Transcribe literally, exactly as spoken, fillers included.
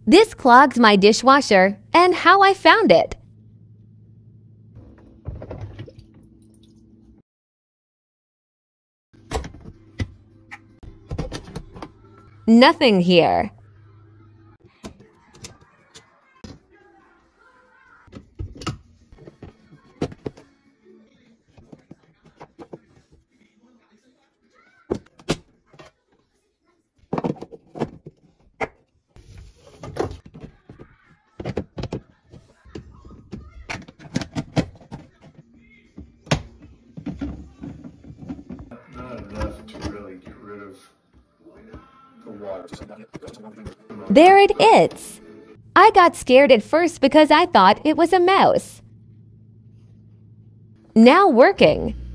This clogs my dishwasher and how I found it. Nothing here. Not enough to really get rid of the water. There it is. I got scared at first because I thought it was a mouse. Now working.